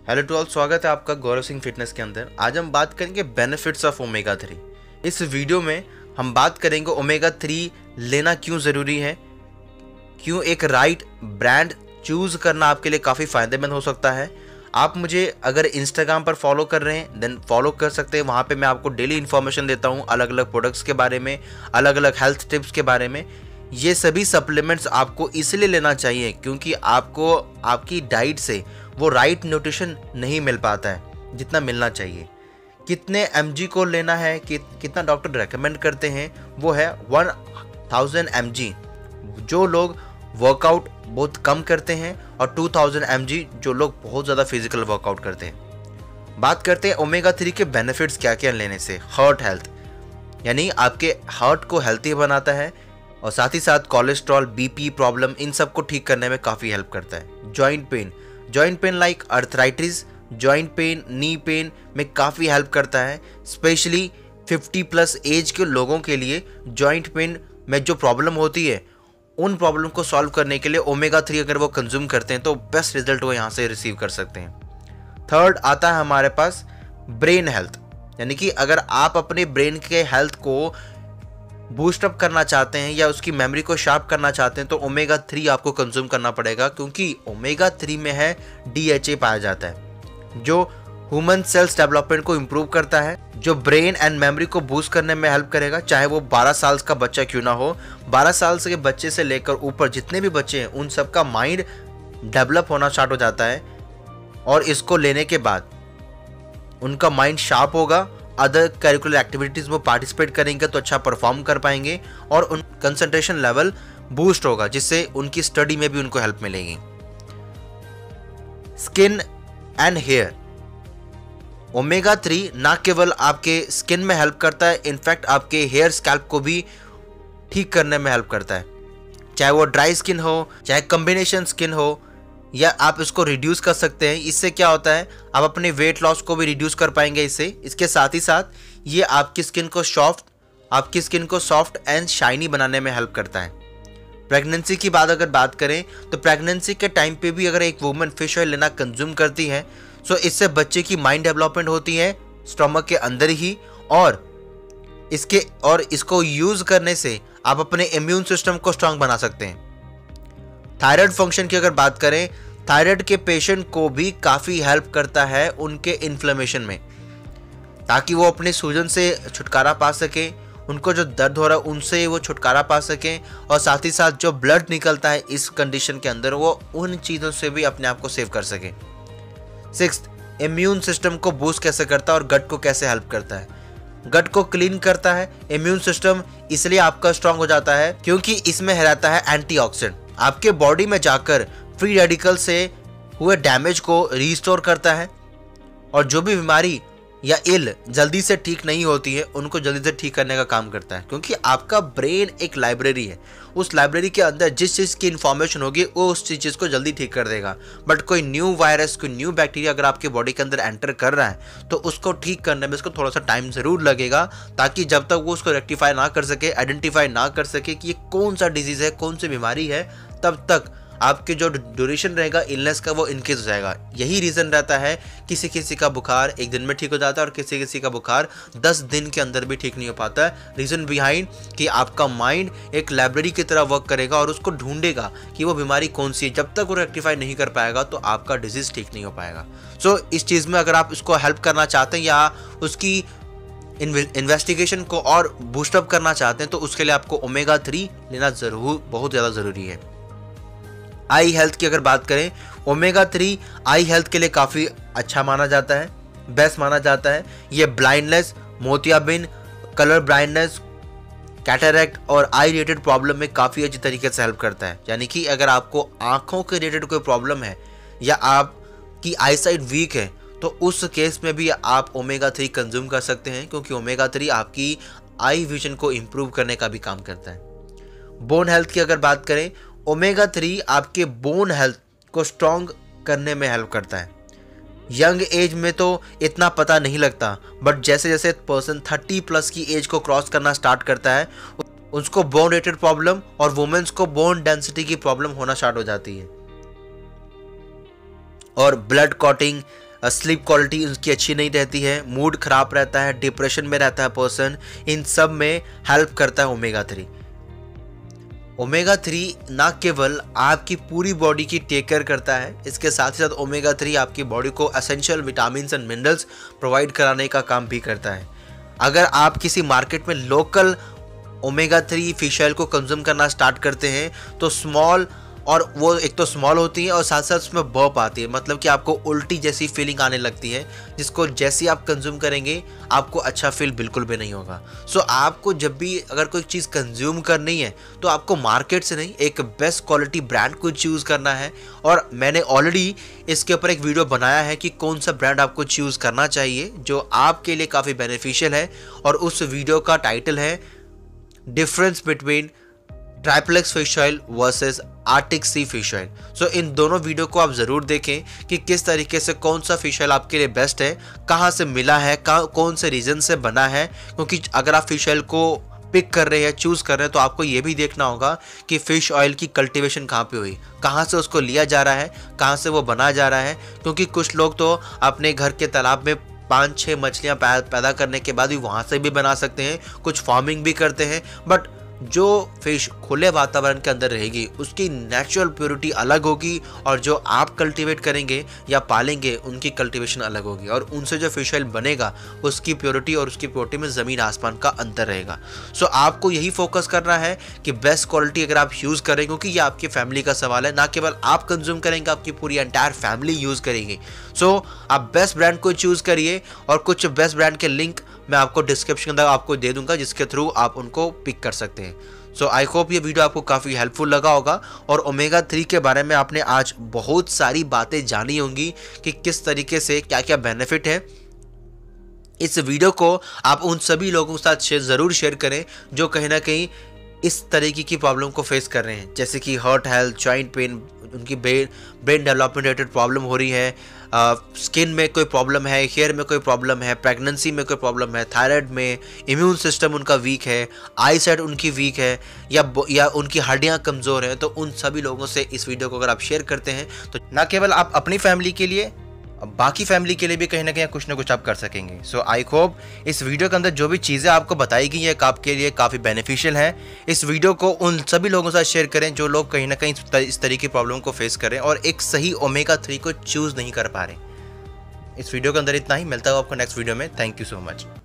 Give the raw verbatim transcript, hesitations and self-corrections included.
Hello to all, स्वागत है आपका गौरव सिंह फिटनेस के अंदर। आज हम बात करेंगे बेनिफिट्स ऑफ ओमेगा थ्री। इस वीडियो में हम बात करेंगे ओमेगा थ्री लेना क्यों ज़रूरी है, क्यों एक राइट ब्रांड चूज़ करना आपके लिए काफ़ी फ़ायदेमंद हो सकता है। आप मुझे अगर इंस्टाग्राम पर फॉलो कर रहे हैं देन फॉलो कर सकते हैं। वहाँ पे मैं आपको डेली इन्फॉर्मेशन देता हूँ अलग अलग प्रोडक्ट्स के बारे में, अलग अलग हेल्थ टिप्स के बारे में। ये सभी सप्लीमेंट्स आपको इसलिए लेना चाहिए क्योंकि आपको आपकी डाइट से वो राइट न्यूट्रिशन नहीं मिल पाता है जितना मिलना चाहिए। कितने एमजी को लेना है, कि, कितना डॉक्टर रेकमेंड करते हैं, वो है वन थाउजेंड एम जी जो लोग वर्कआउट बहुत कम करते हैं और टू थाउजेंड एम जी जो लोग बहुत ज़्यादा फिजिकल वर्कआउट करते हैं। बात करते हैं ओमेगा थ्री के बेनिफिट्स क्या क्या लेने से। हार्ट हेल्थ, यानी आपके हार्ट को हेल्थी बनाता है और साथ ही साथ कोलेस्ट्रॉल, बीपी प्रॉब्लम, इन सब को ठीक करने में काफ़ी हेल्प करता है। Joint pain, joint pain like arthritis, joint pain, knee pain में काफ़ी हेल्प करता है। स्पेशली फिफ्टी प्लस एज के लोगों के लिए जॉइंट पेन में जो प्रॉब्लम होती है उन प्रॉब्लम को सॉल्व करने के लिए ओमेगा थ्री अगर वो कंज्यूम करते हैं तो बेस्ट रिजल्ट वो यहाँ से रिसीव कर सकते हैं। थर्ड आता है हमारे पास ब्रेन हेल्थ, यानी कि अगर आप अपने ब्रेन के हेल्थ को बूस्ट अप करना चाहते हैं या उसकी मेमोरी को शार्प करना चाहते हैं तो ओमेगा थ्री आपको कंज्यूम करना पड़ेगा, क्योंकि ओमेगा थ्री में है डी एच ए पाया जाता है जो ह्यूमन सेल्स डेवलपमेंट को इम्प्रूव करता है, जो ब्रेन एंड मेमोरी को बूस्ट करने में हेल्प करेगा। चाहे वो बारह साल का बच्चा क्यों ना हो, बारह साल के बच्चे से लेकर ऊपर जितने भी बच्चे हैं उन सबका माइंड डेवलप होना स्टार्ट हो जाता है और इसको लेने के बाद उनका माइंड शार्प होगा। अदर करिकुलर एक्टिविटीज़ में पार्टिसिपेट करेंगे तो अच्छा परफॉर्म कर पाएंगे और उन कंसंट्रेशन लेवल बूस्ट होगा, जिससे उनकी स्टडी में भी उनको हेल्प मिलेगी। Skin and hair, omega three ना केवल आपके स्किन में हेल्प करता है, इनफैक्ट आपके हेयर स्कैल्प को भी ठीक करने में हेल्प करता है। चाहे वो ड्राई स्किन हो, चाहे कॉम्बिनेशन स्किन हो, या आप इसको रिड्यूस कर सकते हैं। इससे क्या होता है, आप अपने वेट लॉस को भी रिड्यूस कर पाएंगे इससे। इसके साथ ही साथ ये आपकी स्किन को सॉफ्ट आपकी स्किन को सॉफ्ट एंड शाइनी बनाने में हेल्प करता है। प्रेगनेंसी की बात अगर बात करें तो प्रेगनेंसी के टाइम पे भी अगर एक वुमन फिश ऑयल लेना कंज्यूम करती है तो इससे बच्चे की माइंड डेवलपमेंट होती है स्टमक के अंदर ही, और इसके और इसको यूज़ करने से आप अपने इम्यून सिस्टम को स्ट्रांग बना सकते हैं। थायराइड फंक्शन की अगर बात करें, थायराइड के पेशेंट को भी काफ़ी हेल्प करता है उनके इन्फ्लेमेशन में, ताकि वो अपने सूजन से छुटकारा पा सकें, उनको जो दर्द हो रहा है उनसे वो छुटकारा पा सकें, और साथ ही साथ जो ब्लड निकलता है इस कंडीशन के अंदर वो उन चीज़ों से भी अपने आप को सेव कर सकें। सिक्स्थ, इम्यून सिस्टम को बूस्ट कैसे करता है और गट को कैसे हेल्प करता है। गट को क्लीन करता है इम्यून सिस्टम, इसलिए आपका स्ट्रांग हो जाता है क्योंकि इसमें रहता है एंटीऑक्सीडेंट। आपके बॉडी में जाकर फ्री रेडिकल से हुए डैमेज को रिस्टोर करता है, और जो भी बीमारी या इल जल्दी से ठीक नहीं होती है उनको जल्दी से ठीक करने का काम करता है। क्योंकि आपका ब्रेन एक लाइब्रेरी है, उस लाइब्रेरी के अंदर जिस चीज़ की इन्फॉर्मेशन होगी वो उस चीज़ को जल्दी ठीक कर देगा। बट कोई न्यू वायरस, कोई न्यू बैक्टीरिया अगर आपके बॉडी के अंदर एंटर कर रहा है तो उसको ठीक करने में उसको थोड़ा सा टाइम ज़रूर लगेगा, ताकि जब तक वो उसको रेक्टिफाई ना कर सके, आइडेंटिफाई ना कर सके कि ये कौन सा डिजीज़ है, कौन सी बीमारी है, तब तक आपके जो ड्यूरेशन रहेगा इलनेस का वो इनक्रीज हो जाएगा। यही रीज़न रहता है किसी किसी का बुखार एक दिन में ठीक हो जाता है और किसी किसी का बुखार दस दिन के अंदर भी ठीक नहीं हो पाता है। रीज़न बिहाइंड कि आपका माइंड एक लाइब्रेरी की तरह वर्क करेगा और उसको ढूंढेगा कि वो बीमारी कौन सी है। जब तक वो रेक्टिफाई नहीं कर पाएगा तो आपका डिजीज़ ठीक नहीं हो पाएगा। सो so, इस चीज़ में अगर आप इसको हेल्प करना चाहते हैं या उसकी इन्वेस्टिगेशन को और बूस्टअप करना चाहते हैं तो उसके लिए आपको ओमेगा थ्री लेना ज़रूर बहुत ज़्यादा ज़रूरी है। आई हेल्थ की अगर बात करें, ओमेगा थ्री आई हेल्थ के लिए काफ़ी अच्छा माना जाता है, बेस्ट माना जाता है। ये ब्लाइंडनेस, मोतियाबिंद, कलर ब्लाइंडनेस, कैटरैक्ट और आई रिलेटेड प्रॉब्लम में काफ़ी अच्छी तरीके से हेल्प करता है। यानी कि अगर आपको आँखों के रिलेटेड कोई प्रॉब्लम है या आपकी आई साइट वीक है तो उस केस में भी आप ओमेगा थ्री कंज्यूम कर सकते हैं, क्योंकि ओमेगा थ्री आपकी आई विजन को इम्प्रूव करने का भी काम करता है। बोन हेल्थ की अगर बात करें, ओमेगा थ्री आपके बोन हेल्थ को स्ट्रॉन्ग करने में हेल्प करता है। यंग एज में तो इतना पता नहीं लगता, बट जैसे जैसे पर्सन थर्टी प्लस की एज को क्रॉस करना स्टार्ट करता है उसको बोन रिलेटेड प्रॉब्लम और वुमेन्स को बोन डेंसिटी की प्रॉब्लम होना स्टार्ट हो जाती है। और ब्लड क्लॉटिंग, स्लीप क्वालिटी उसकी अच्छी नहीं रहती है, मूड खराब रहता है, डिप्रेशन में रहता है पर्सन, इन सब में हेल्प करता है ओमेगा थ्री। ओमेगा थ्री ना केवल आपकी पूरी बॉडी की टेक केयर करता है, इसके साथ ही साथ ओमेगा थ्री आपकी बॉडी को essential vitamin and minerals provide कराने का काम भी करता है। अगर आप किसी मार्केट में local omega three fish oil को कंज्यूम करना स्टार्ट करते हैं तो स्मॉल, और वो एक तो स्मॉल होती है और साथ साथ उसमें बर्प आती है, मतलब कि आपको उल्टी जैसी फीलिंग आने लगती है, जिसको जैसे आप कंज्यूम करेंगे आपको अच्छा फील बिल्कुल भी नहीं होगा। सो so, आपको जब भी अगर कोई चीज़ कंज्यूम करनी है तो आपको मार्केट से नहीं, एक बेस्ट क्वालिटी ब्रांड को चूज़ करना है। और मैंने ऑलरेडी इसके ऊपर एक वीडियो बनाया है कि कौन सा ब्रांड आपको चूज़ करना चाहिए जो आपके लिए काफ़ी बेनिफिशियल है, और उस वीडियो का टाइटल है difference between triplex fish oil versus arctic sea fish oil. So इन दोनों वीडियो को आप ज़रूर देखें कि किस तरीके से कौन सा फिश ऑयल आपके लिए बेस्ट है, कहाँ से मिला है, कौन से रीज़न से बना है। क्योंकि अगर आप फिश ऑयल को पिक कर रहे हैं, चूज़ कर रहे हैं, तो आपको ये भी देखना होगा कि फ़िश ऑयल की कल्टीवेशन कहाँ पे हुई, कहाँ से उसको लिया जा रहा है, कहाँ से वो बनाया जा रहा है। क्योंकि कुछ लोग तो अपने घर के तालाब में पाँच छः मछलियाँ पैदा करने के बाद भी वहाँ से भी बना सकते हैं, कुछ फार्मिंग भी करते हैं, बट जो फिश खुले वातावरण के अंदर रहेगी उसकी नेचुरल प्योरिटी अलग होगी, और जो आप कल्टीवेट करेंगे या पालेंगे उनकी कल्टीवेशन अलग होगी, और उनसे जो फिश ऑयल बनेगा उसकी प्योरिटी और उसकी प्योरिटी में ज़मीन आसमान का अंतर रहेगा। सो आपको यही फोकस करना है कि बेस्ट क्वालिटी अगर आप यूज़ करें, क्योंकि ये आपकी फैमिली का सवाल है, ना केवल आप कंज्यूम करेंगे, आपकी पूरी एंटायर फैमिली यूज़ करेंगे। सो आप बेस्ट ब्रांड को चूज़ करिए, और कुछ बेस्ट ब्रांड के लिंक मैं आपको डिस्क्रिप्शन के अंदर आपको दे दूंगा, जिसके थ्रू आप उनको पिक कर सकते हैं। सो आई होप ये वीडियो आपको काफ़ी हेल्पफुल लगा होगा, और ओमेगा थ्री के बारे में आपने आज बहुत सारी बातें जानी होंगी कि किस तरीके से क्या क्या बेनिफिट है। इस वीडियो को आप उन सभी लोगों के साथ शेयर ज़रूर शेयर करें जो कहीं ना कहीं इस तरीके की प्रॉब्लम को फेस कर रहे हैं, जैसे कि हार्ट हेल्थ, जॉइंट पेन, उनकी brain brain development related problem हो रही है, स्किन में कोई प्रॉब्लम है, हेयर में कोई प्रॉब्लम है, प्रेगनेंसी में कोई प्रॉब्लम है, थायराइड में, इम्यून सिस्टम उनका वीक है, आई साइट उनकी वीक है, या या उनकी हड्डियां कमज़ोर हैं, तो उन सभी लोगों से इस वीडियो को अगर आप शेयर करते हैं तो ना केवल आप अपनी फैमिली के लिए, बाकी फैमिली के लिए भी कहीं ना कहीं कुछ ना कुछ आप कर सकेंगे। सो आई होप इस वीडियो के अंदर जो भी चीज़ें आपको बताई गई है आपके लिए काफ़ी बेनिफिशियल है। इस वीडियो को उन सभी लोगों के साथ शेयर करें जो लोग कहीं ना कहीं इस तरीके की प्रॉब्लम को फेस कर रहे हैं और एक सही ओमेगा थ्री को चूज़ नहीं कर पा रहे। इस वीडियो के अंदर इतना ही, मिलता है आपको नेक्स्ट वीडियो में। Thank you so much.